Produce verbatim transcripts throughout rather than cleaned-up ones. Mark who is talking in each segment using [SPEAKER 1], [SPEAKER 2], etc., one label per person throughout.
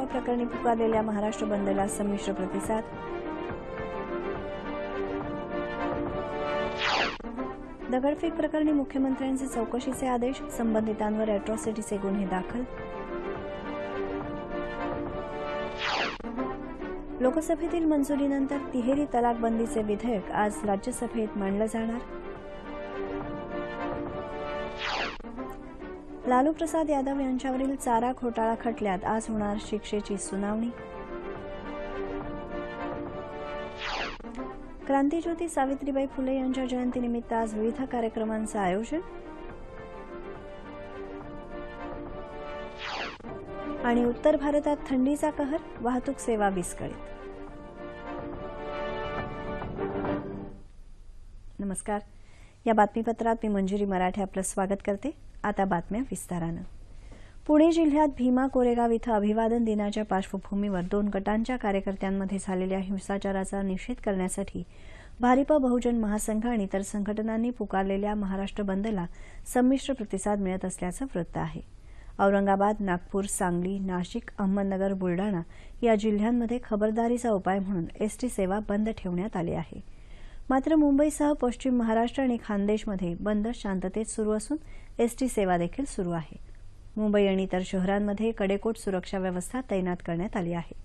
[SPEAKER 1] कोरेगाव प्रकरणी पुकारलेल्या महाराष्ट्र बंदला संमिश्र प्रतिसाद। दगडफेक प्रकरणी मुख्यमंत्र्यांचे चौकशीचे आदेश, संबंधितांवर अॅट्रॉसिटीचे गुन्हे दाखल। लोकसभेतील मंजुरीनंतर तिहेरी तलाकबंदीचे विधेयक आज राज्यसभेत मांडलं जाणार। लालू प्रसाद यादव यांच्यावरील चारा घोटाळा खटल्यात आज होणार शिक्षेची सुनावणी। क्रांतिज्योती सावित्रीबाई फुले यांच्या जयंतीनिमित्त आज विविध कार्यक्रमांचं आयोजन। आणि उत्तर भारतात थंडीचा कहर, वाहतूक सेवा विस्कळीत। नमस्कार, या बातमीपत्रात मी मंजिरी मराठे आपलं स्वागत करते। आता बातम्या विस्तारानं। पुणे जिल्ह्यात भीमा कोरेगाव इथं अभिवादन दिनाच्या पार्श्वभूमीवर दोन गटांच्या कार्यकर्त्यांमध्ये झालेल्या हिंसाचाराचा निषेध करण्यासाठी भारिप बहुजन महासंघ आणि इतर संघटनांनी पुकारलेल्या महाराष्ट्र बंदला संमिश्र प्रतिसाद मिळत असल्याचं वृत्त आहे। औरंगाबाद, नागपूर, सांगली, नाशिक, अहमदनगर, बुलडाणा या जिल्ह्यांमध्ये खबरदारीचा उपाय म्हणून एसटी सेवा बंद ठेवण्यात आली आहे। मात्र मुंबईसह पश्चिम महाराष्ट्र आणि खान्देशमध्ये बंद शांततेत सुरू असून एसटी सेवा देखील सुरू आहे। मुंबई आणि इतर शहरांमध्ये कडेकोट सुरक्षा व्यवस्था तैनात करण्यात आली आहे।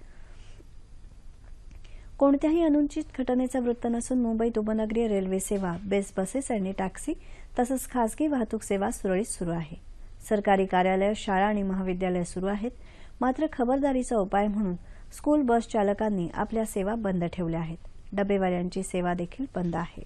[SPEAKER 1] कोणत्याही अनुचित घटनेचं वृत्त नसून मुंबईत उपनगरीय रेल्वे सेवा, बेस्ट बसेस आणि टॅक्सी तसंच खासगी वाहतूक सेवा सुरळीत सुरू आहे। सरकारी कार्यालय, शाळा आणि महाविद्यालय सुरू आहेत। मात्र खबरदारीचा उपाय म्हणून स्कूल बस चालकांनी आपल्या सेवा बंद ठेवल्या आहेत। डबेवाल्यांची सेवा देखील बंद आहे।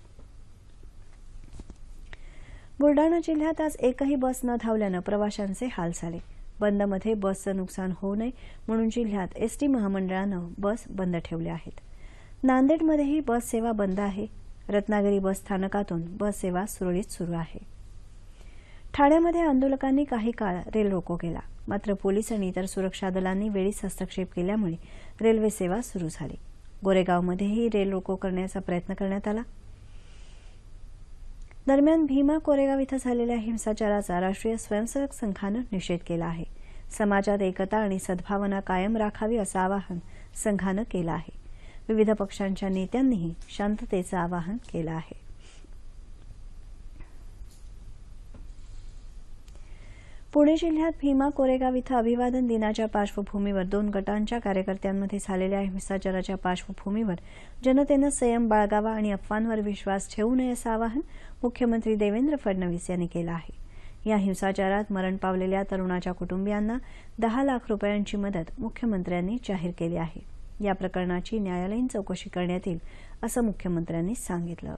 [SPEAKER 1] बुलडाणा जिल्ह्यात आज एकही बस न धावल्यानं प्रवाशांचे हाल झाले। बंदमध्ये बसचं नुकसान होऊ नये म्हणून जिल्ह्यात एसटी महामंडळानं बस बंद ठेवल्या आहेत। नांदेडमध्येही बस सेवा बंद आहे। रत्नागिरी बस स्थानकातून बस सेवा सुरळीत सुरू आहे। ठाण्यामध्ये आंदोलकांनी काही काळ रेल रोको केला। मात्र पोलीस आणि इतर सुरक्षा दलांनी वेळीच हस्तक्षेप केल्यामुळे रेल्वे सेवा सुरू झाली। गोरेगावमध्येही रेल रोको करण्याचा प्रयत्न करण्यात आला। दरम्यान भीमा कोरेगाव इथं झालेल्या हिंसाचाराचा राष्ट्रीय स्वयंसेवक संघानं निषेध केला आहे। समाजात एकता आणि सद्भावना कायम राखावी असं आवाहन संघानं केलं आहे। विविध पक्षांच्या नेत्यांनीही शांततेचं आवाहन केलं आहे। पुणे जिल्ह्यात भीमा कोरेगाव इथं अभिवादन दिनाच्या पार्श्वभूमीवर दोन गटांच्या कार्यकर्त्यांमध्ये झालेल्या हिंसाचाराच्या पार्श्वभूमीवर जनतेनं संयम बाळगावा आणि अफवांवर विश्वास ठेवू नये असं आवाहन मुख्यमंत्री देवेंद्र फडणवीस यांनी केलं आहे। या हिंसाचारात मरण पावलेल्या तरुणाच्या कुटुंबियांना दहा लाख रुपयांची मदत मुख्यमंत्र्यांनी जाहीर केली आहे। या प्रकरणाची न्यायालयीन चौकशी करण्यात येईल असं मुख्यमंत्र्यांनी सांगितलं।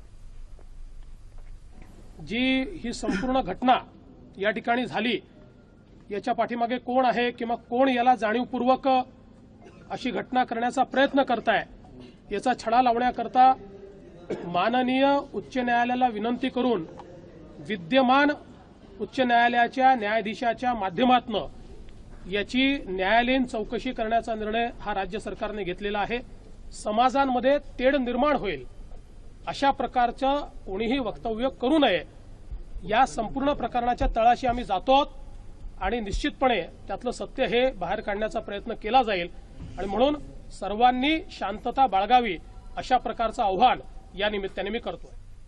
[SPEAKER 2] जी ही संपूर्ण घटना या ठिकाणी झाली, याच्या पाठीमागे कोण आहे किंवा कोण याला जाणीवपूर्वक अशी घटना करण्याचा प्रयत्न करताय याचा छडा लावण्याकरता माननीय उच्च न्यायालयाला विनंती करून विद्यमान उच्च न्यायालयाच्या न्यायाधीशाच्या माध्यमातून याची न्यायालयीन चौकशी करण्याचा निर्णय हा राज्य सरकारने घेतलेला आहे। समाजांमध्ये तेढ निर्माण होईल अशा प्रकारचं कोणीही वक्तव्य करू नये, या संपूर्ण प्रकरणाच्या तळाशी आम्ही जातो आणि निश्चितपणे त्यातलं सत्य हे बाहेर काढण्याचा प्रयत्न केला जाईल आणि म्हणून सर्वांनी शांतता बाळगावी अशा प्रकारचं आव्हान या निमित्ताने मी करतोय।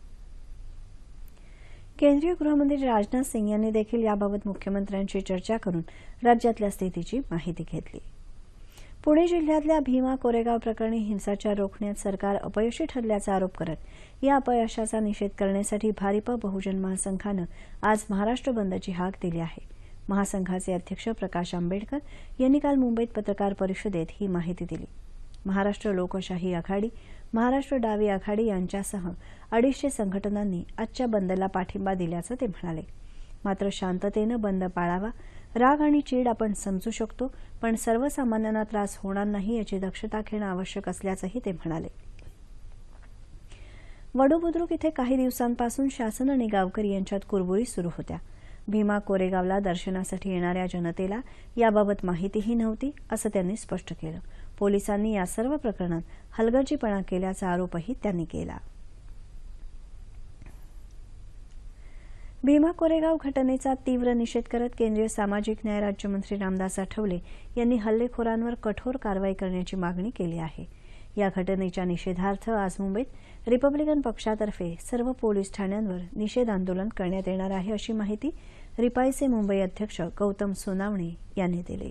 [SPEAKER 1] केंद्रीय गृहमंत्री राजनाथ सिंग यांनी देखील याबाबत मुख्यमंत्र्यांशी चर्चा करून राज्यातल्या स्थितीची माहिती घेतली। पुणे जिल्ह्यातल्या भीमा कोरेगाव प्रकरणी हिंसाचार रोखण्यात सरकार अपयशी ठरल्याचा आरोप करत या अपयशाचा निषेध करण्यासाठी भारिप बहुजन महासंघानं आज महाराष्ट्र बंदची हाक दिली आहे। महासंघाचे अध्यक्ष प्रकाश आंबेडकर यांनी काल मुंबईत पत्रकार परिषदेत ही माहिती दिली। महाराष्ट्र लोकशाही आघाडी, महाराष्ट्र डावी आघाडी यांच्यासह अडीचशे संघटनांनी आजच्या बंदला पाठिंबा दिल्याचं ते म्हणाले। मात्र शांततेनं बंद पाळावा, राग आणि चीड आपण समजू शकतो, पण सर्वसामान्यांना त्रास होणार नाही याची दक्षता घेणं आवश्यक असल्याचंही ते म्हणाले। वडूबुद्रुक इथे काही दिवसांपासून शासन आणि गावकरी यांच्यात कुरबुरी सुरू होत्या। भीमा कोरेगावला दर्शनासाठी येणाऱ्या जनतेला याबाबत माहितीही नव्हती असं त्यांनी स्पष्ट केलं। पोलिसांनी या सर्व प्रकरणात हलगर्जीपणा केल्याचा आरोपही त्यांनी केला। भीमा कोरेगाव घटनेचा तीव्र निषेध करत केंद्रीय सामाजिक न्याय राज्यमंत्री रामदास आठवले यांनी हल्लेखोरांवर कठोर कारवाई करण्याची मागणी केली आहे। या घटनेच्या निषेधार्थ आज मुंबईत रिपब्लिकन पक्षातर्फे सर्व पोलीस ठाण्यांवर निषेध आंदोलन करण्यात येणार आहे, अशी माहिती रिपाईचे मुंबई अध्यक्ष गौतम सोनावणे यांनी दिली।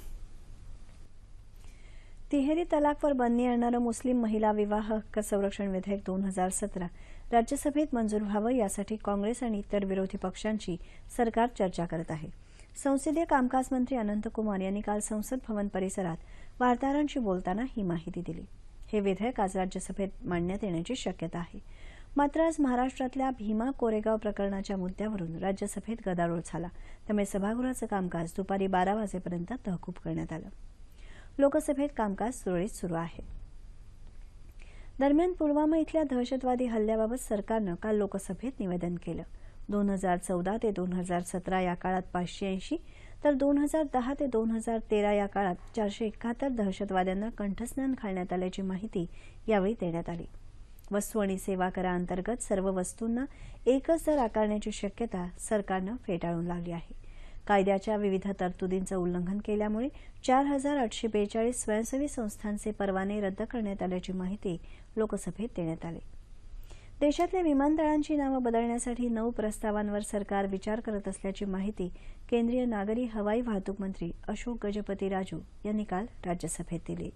[SPEAKER 1] तिहेरी तलाकवर बंदी आणणारं मुस्लिम महिला विवाह हक्क संरक्षण विधेयक दोन हजार सतरा राज्यसभेत मंजूर व्हावं यासाठी काँग्रेस आणि इतर विरोधी पक्षांची सरकार चर्चा करत आहे। संसदीय कामकाज मंत्री अनंत कुमार यांनी काल संसद भवन परिसरात वार्ताहरांशी बोलताना ही माहिती दिली। हे विधेयक आज राज्यसभेत मांडण्यात येण्याची शक्यता आहे। मात्र आज महाराष्ट्रातल्या भीमा कोरेगाव प्रकरणाच्या मुद्द्यावरून राज्यसभेत गदारोळ झाला, त्यामुळे सभागृहाचं कामकाज दुपारी बारा वाजेपर्यंत तहकूब करण्यात आलं। लोकसभेत कामकाज सुरळीत सुरू आहे। दरम्यान पुलवामा इथल्या दहशतवादी हल्ल्याबाबत सरकारनं काल लोकसभेत निवेदन केलं। दोन हजार चौदा ते दोन हजार सतरा या काळात पाचशे ऐंशी तर दोन हजार दहा ते दोन हजार तेरा या काळात चारशे एकाहत्तर दहशतवाद्यांना कंठस्नान घालण्यात आल्याची माहिती यावेळी देण्यात आली। वस्तू आणि सेवा कराअंतर्गत सर्व वस्तूंना एकच दर आकारण्याची शक्यता सरकारनं फेटाळून लावली आहे। कायद्याच्या विविध तरतुदींचं उल्लंघन केल्यामुळे चार हजार आठशे बेचाळीस स्वयंसेवी संस्थांचे परवाने रद्द करण्यात आल्याची माहिती लोकसभेत देण्यात आली। देशातल्या विमानतळांची नावं बदलण्यासाठी नऊ प्रस्तावांवर सरकार विचार करत असल्याची माहिती केंद्रीय नागरी हवाई वाहतूक मंत्री अशोक गजपती राजू यांनी काल राज्यसभेत दिली।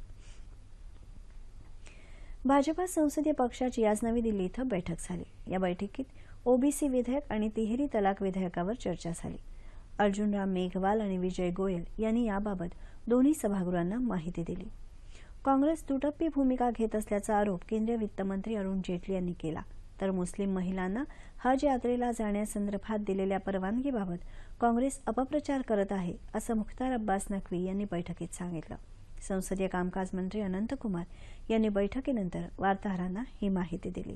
[SPEAKER 1] भाजपा संसदीय पक्षाची आज नवी दिल्ली इथं बैठक झाली। या बैठकीत ओबीसी विधेयक आणि तिहेरी तलाक विधेयकावर चर्चा झाली। अर्जुनराम मेघवाल आणि विजय गोयल यांनी याबाबत दोन्ही सभागृहांना माहिती दिली। काँग्रेस दुटप्पी भूमिका घेत असल्याचा आरोप केंद्रीय वित्तमंत्री अरुण जेटली यांनी केला, तर मुस्लिम महिलांना हज यात्रेला जाण्यासंदर्भात दिलेल्या परवानगीबाबत काँग्रेस अपप्रचार करत आहे, असं मुख्तार अब्बास नक्वी यांनी बैठकीत सांगितलं। संसदीय कामकाज मंत्री अनंत कुमार यांनी बैठकीनंतर वार्ताहरांना ही माहिती दिली।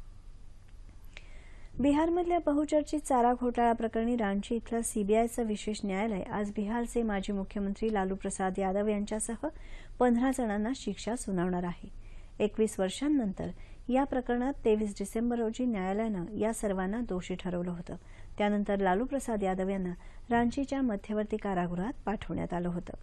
[SPEAKER 1] बिहारमधल्या बहुचर्चित चारा घोटाळा प्रकरणी रांची इथलं सीबीआयचं विशेष न्यायालय आज बिहारचे माजी मुख्यमंत्री लालू प्रसाद यादव यांच्यासह पंधरा जणांना शिक्षा सुनावणार आहे। एकवीस वर्षांनंतर या प्रकरणात तेवीस डिसेंबर रोजी न्यायालयानं या सर्वांना दोषी ठरवलं होतं। त्यानंतर लालू प्रसाद यादव यांना रांचीच्या मध्यवर्ती कारागृहात पाठवण्यात आलं होतं।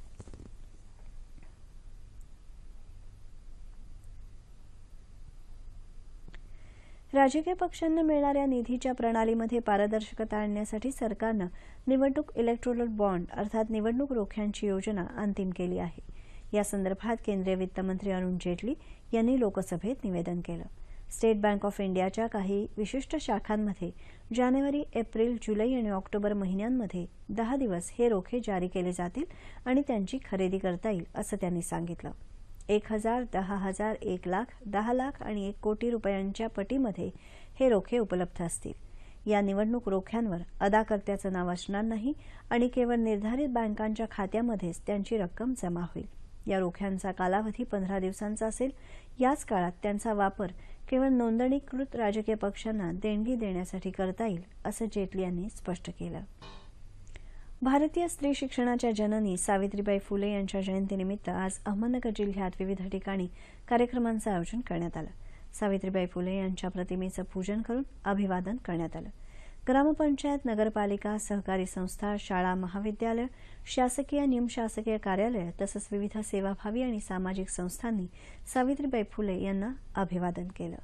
[SPEAKER 1] राजकीय पक्षांना मिळणाऱ्या निधीच्या प्रणालीमध्ये पारदर्शकता आणण्यासाठी सरकारनं निवडणूक इलेक्टोरल बॉन्ड अर्थात निवडणूक रोख्यांची योजना अंतिम केली आहे। या संदर्भात केंद्रीय वित्तमंत्री अरुण जेटली यांनी लोकसभेत निवेदन केलं। स्टेट बँक ऑफ इंडियाच्या काही विशिष्ट शाखांमध्ये जानेवारी, एप्रिल, जुलै आणि ऑक्टोबर महिन्यांमध्ये दहा दिवस हे रोखे जारी केले जातील आणि त्यांची खरेदी करता येईल, असं त्यांनी सांगितलं। एक हजार, दहा हजार, एक लाख, दहा लाख आणि एक कोटी रुपयांच्या पटीमध्ये हे रोखे उपलब्ध असतील। या निवडणूक रोख्यांवर अदाकर्त्याचं नाव असणार नाही आणि केवळ निर्धारित बँकांच्या खात्यामध्येच त्यांची रक्कम जमा होईल। या रोख्यांचा कालावधी पंधरा दिवसांचा असेल। याच काळात त्यांचा वापर केवळ नोंदणीकृत राजकीय पक्षांना देणगी देण्यासाठी करता येईल, असं जेटली यांनी स्पष्ट केलं। भारतीय स्त्री शिक्षणाच्या जननी सावित्रीबाई फुले यांच्या जयंतीनिमित्त आज अहमदनगर जिल्ह्यात विविध ठिकाणी कार्यक्रमांचं आयोजन करण्यात आलं। सावित्रीबाई फुले यांच्या प्रतिमेचं पूजन करून अभिवादन करण्यात आलं। ग्रामपंचायत, नगरपालिका, सहकारी संस्था, शाळा, महाविद्यालय, शासकीय, निमशासकीय कार्यालय तसंच विविध सेवाभावी आणि सामाजिक संस्थांनी सावित्रीबाई फुले यांना अभिवादन केलं।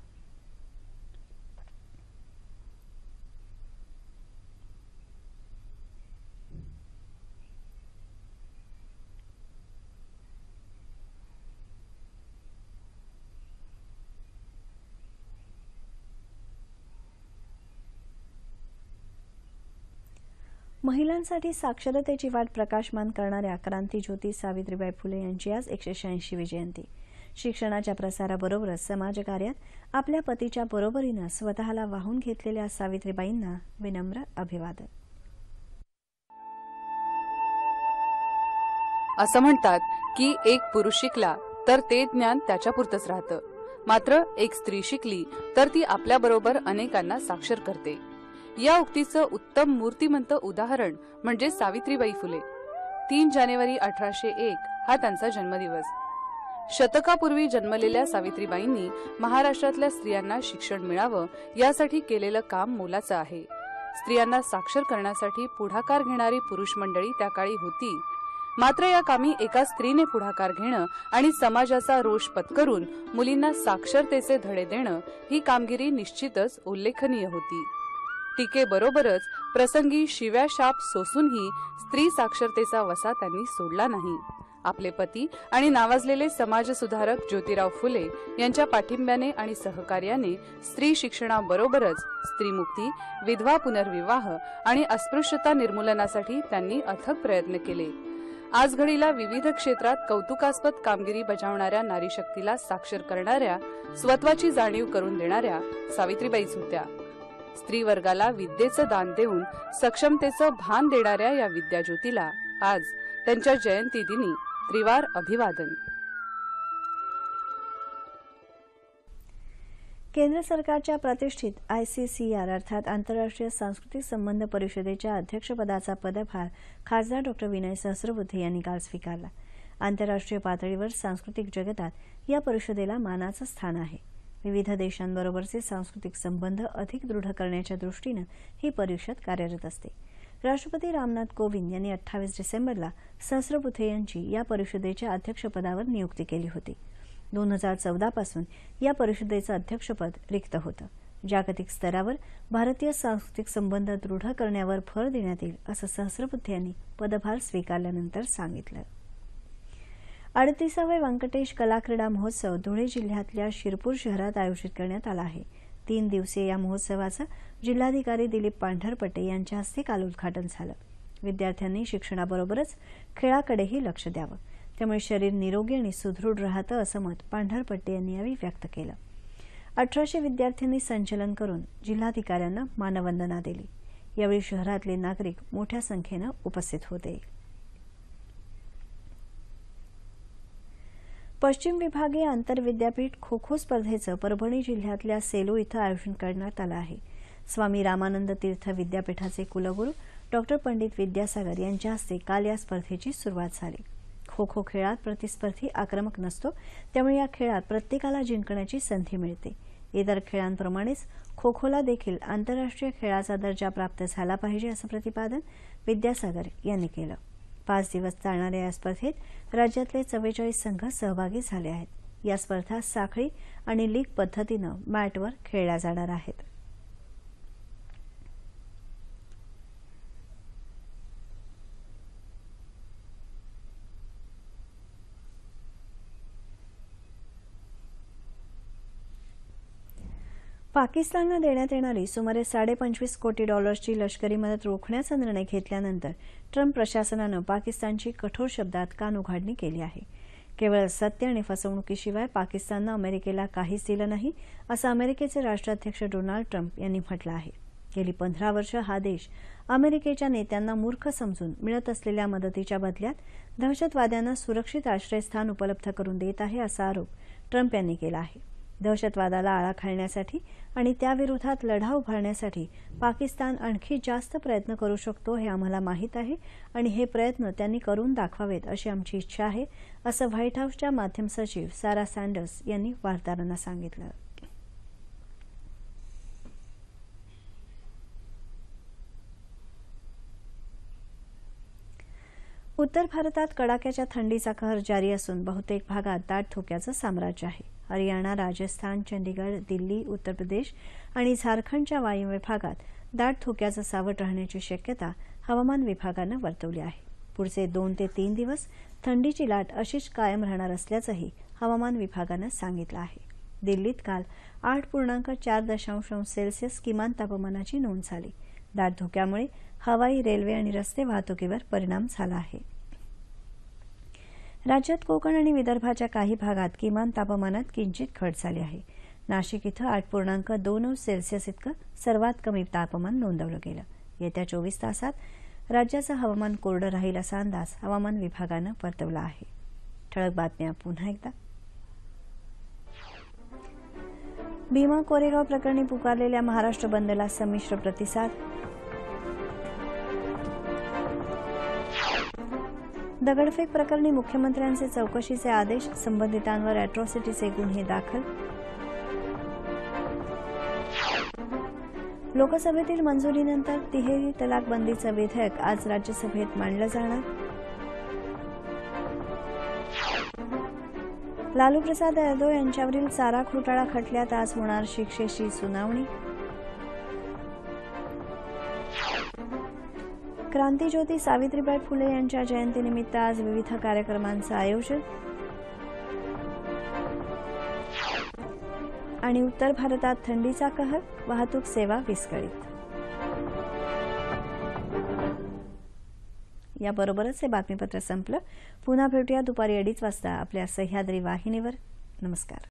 [SPEAKER 1] महिलांसाठी साक्षरतेची वाट प्रकाशमान करणाऱ्या क्रांतीज्योती सावित्रीबाई फुले यांची आज एकशे शहाऐंशीवी जयंती। शिक्षणाच्या प्रसाराबरोबरच समाजकार्यात आपल्या पतीच्या बरोबरीनं स्वतःला वाहून घेतलेल्या सावित्रीबाईंना विनम्र अभिवादन।
[SPEAKER 3] असं म्हणतात की एक पुरुष शिकला तर ते ज्ञान त्याच्यापुरतंच राहतं, मात्र एक स्त्री शिकली तर ती आपल्याबरोबर अनेकांना साक्षर करते। या उक्तीचं उत्तम मूर्तिमंत उदाहरण म्हणजे सावित्रीबाई फुले। तीन जानेवारी अठराशे एक हा त्यांचा जन्मदिवस। शतकापूर्वी जन्मलेल्या सावित्रीबाईंनी महाराष्ट्रातल्या स्त्रियांना शिक्षण मिळावं यासाठी केलेलं काम मोलाचं आहे। स्त्रियांना साक्षर करण्यासाठी पुढाकार घेणारी पुरुष मंडळी त्या काळी होती. मात्र या कामी एका स्त्रीने पुढाकार घेणं आणि समाजाचा रोष पत्करून मुलींना साक्षरतेचे धडे देणं ही कामगिरी निश्चितच उल्लेखनीय होती. टीकेबरोबरच प्रसंगी शिव्या शाप सोसूनही स्त्री साक्षरतेचा वसा त्यांनी सोडला नाही. आपले पती आणि नावाजलेले समाजसुधारक ज्योतिराव फुले यांच्या पाठिंब्याने आणि सहकार्याने स्त्री शिक्षणाबरोबरच स्त्रीमुक्ती, विधवा पुनर्विवाह आणि अस्पृश्यता निर्मूलनासाठी त्यांनी अथक प्रयत्न केले. आज घडीला विविध क्षेत्रात कौतुकास्पद कामगिरी बजावणाऱ्या नारीशक्तीला साक्षर करणाऱ्या, स्वत्वाची जाणीव करून देणाऱ्या सावित्रीबाईच होत्या. स्त्री वर्गाला विद्येचं दान देऊन सक्षमतेचं भान देणाऱ्या या विद्याज्योतीला आज त्यांच्या जयंती दिनी त्रिवार अभिवादन.
[SPEAKER 1] केंद्र सरकारच्या प्रतिष्ठित आय सी सी आर अर्थात आंतरराष्ट्रीय सांस्कृतिक संबंध परिषदेच्या अध्यक्षपदाचा पदभार खासदार डॉक्टर विनय सहस्रबुद्धे यांनी काल स्वीकारला. आंतरराष्ट्रीय पातळीवर सांस्कृतिक जगतात या परिषदेला मानाचं स्थान आहे. विविध देशांबरोबरचे सांस्कृतिक संबंध अधिक दृढ करण्याच्या दृष्टीनं ही परिषद कार्यरत असते. राष्ट्रपती रामनाथ कोविंद यांनी अठ्ठावीस डिसेंबरला सहस्रबुद्धे यांची या परिषदेच्या अध्यक्षपदावर नियुक्ती केली होती. दोन हजार चौदा पासून या परिषदेचं अध्यक्षपद रिक्त होतं. जागतिक स्तरावर भारतीय सांस्कृतिक संबंध दृढ करण्यावर भर देण्यात येईल असं सहस्रबुद्धे यांनी पदभार स्वीकारल्यानंतर सांगितलं. अडतीसावे व्यंकटेश कला क्रीडा महोत्सव धुळे जिल्ह्यातल्या शिरपूर शहरात आयोजित करण्यात आला आहे. तीन दिवसीय या महोत्सवाचं जिल्हाधिकारी दिलीप पांढरपट्टे यांच्या हस्ते काल उद्घाटन झालं. विद्यार्थ्यांनी शिक्षणाबरोबरच खेळाकडेही लक्ष द्यावं, त्यामुळे शरीर निरोगी आणि सुदृढ राहतं असं मत पांढरपट्टे यांनी यावेळी व्यक्त केलं. अठराशे विद्यार्थ्यांनी संचलन करून जिल्हाधिकाऱ्यांना मानवंदना दिली. यावेळी शहरातले नागरिक मोठ्या संख्येनं उपस्थित होते. पश्चिम विभागीय आंतरविद्यापीठ खो खो स्पर्धेचं परभणी जिल्ह्यातल्या सेलू इथं आयोजन करण्यात आलं आहे. स्वामी रामानंद तीर्थ विद्यापीठाचे कुलगुरू डॉक्टर पंडित विद्यासागर यांच्या हस्ते काल या स्पर्धेची सुरुवात झाली. खो खो खेळात प्रतिस्पर्धी आक्रमक नसतो, त्यामुळे या खेळात प्रत्येकाला जिंकण्याची संधी मिळते. इतर खेळांप्रमाणेच खो खोला देखील आंतरराष्ट्रीय खेळाचा दर्जा प्राप्त झाला पाहिजे असं प्रतिपादन विद्यासागर यांनी केलं. पाच दिवस चालणाऱ्या या स्पर्धेत राज्यातले चव्वेचाळीस संघ सहभागी झाले आहेत. या स्पर्धा साखळी आणि लीग पद्धतीनं मॅटवर खेळल्या जाणार आहेत. पाकिस्तानला देण्यात येणारी सुमारे साडेपंचवीस कोटी डॉलर्सची लष्करी मदत रोखण्याचा निर्णय घेतल्यानंतर ट्रम्प प्रशासनानं पाकिस्तानची कठोर शब्दात कानउघाडणी केली आहे. केवळ सत्य आणि फसवणुकीशिवाय पाकिस्ताननं अमेरिकेला काहीच दिलं नाही असं अमेरिकेचे राष्ट्राध्यक्ष डोनाल्ड ट्रम्प यांनी म्हटलं आहे. गेली पंधरा वर्ष हा देश अमेरिकेच्या नेत्यांना मूर्ख समजून मिळत असलेल्या मदतीच्या बदल्यात दहशतवाद्यांना सुरक्षित आश्रयस्थान उपलब्ध करून देत आहे असा आरोप ट्रम्प यांनी केला आहे. दहशतवादाला आळा घालण्यासाठी आणि त्याविरोधात लढा उभारण्यासाठी पाकिस्तान आणखी जास्त प्रयत्न करू शकतो हे आम्हाला माहीत आहे आणि हे प्रयत्न त्यांनी करून दाखवावेत अशी आमची इच्छा आहे असं व्हाईट हाऊसच्या माध्यम सचिव सारा सँडर्स यांनी वार्ताहरांना सांगितलं. उत्तर भारतात कडाक्याच्या थंडीचा कहर जारी असून बहुतेक भागात दाट धुक्याचं साम्राज्य आहे. हरियाणा, राजस्थान, चंदीगड, दिल्ली, उत्तर प्रदेश आणि झारखंडच्या वायव्य भागात दाट धुक्याचं सावट राहण्याची शक्यता हवामान विभागानं वर्तवली आहे. पुढचे दोन ते तीन दिवस थंडीची लाट अशीच कायम राहणार असल्याचंही हवामान विभागानं सांगितलं आहे. दिल्लीत काल आठ पूर्णांक चार दशांश अंश सेल्सिअस किमान तापमानाची नोंद झाली. दाट धुक्यामुळे हवाई, रेल्वे आणि रस्ते वाहतुकीवर परिणाम झाला आहे. राज्यात कोकण आणि विदर्भाच्या काही भागात किमान तापमानात किंचित घट झाली आहे. नाशिक इथं आठ पूर्णांक दोन अंश सेल्सिअस इतकं सर्वात कमी तापमान नोंदवलं गेलं. येत्या चोवीस तासात राज्याचं हवामान कोरडं राहील असा अंदाज हवामान विभागानं वर्तवला आहे. ठळक बातम्या पुन्हा एकदा. भीमा कोरेगाव प्रकरणी पुकारलेल्या महाराष्ट्र बंदला संमिश्र प्रतिसाद. दगडफेक प्रकरणी मुख्यमंत्र्यांचे चौकशीचे आदेश, संबंधितांवर अॅट्रॉसिटीचे गुन्हे दाखल. लोकसभेतील मंजुरीनंतर तिहेरी तलाक बंदीचं विधेयक आज राज्यसभेत मांडलं जाणार. लालू प्रसाद यादव यांच्यावरील चारा घोटाळा खटल्यात आज होणार शिक्षेची सुनावणी. क्रांतीज्योती सावित्रीबाई फुले यांच्या जयंतीनिमित्त आज विविध कार्यक्रमांचं आयोजन. आणि उत्तर भारतात थंडीचा कहर, वाहतूक सेवा विस्कळीत. याबरोबरच हे बातमीपत्र संपलं. पुन्हा भेटूया दुपारी अडीच वाजता आपल्या सह्याद्री वाहिनीवर. नमस्कार.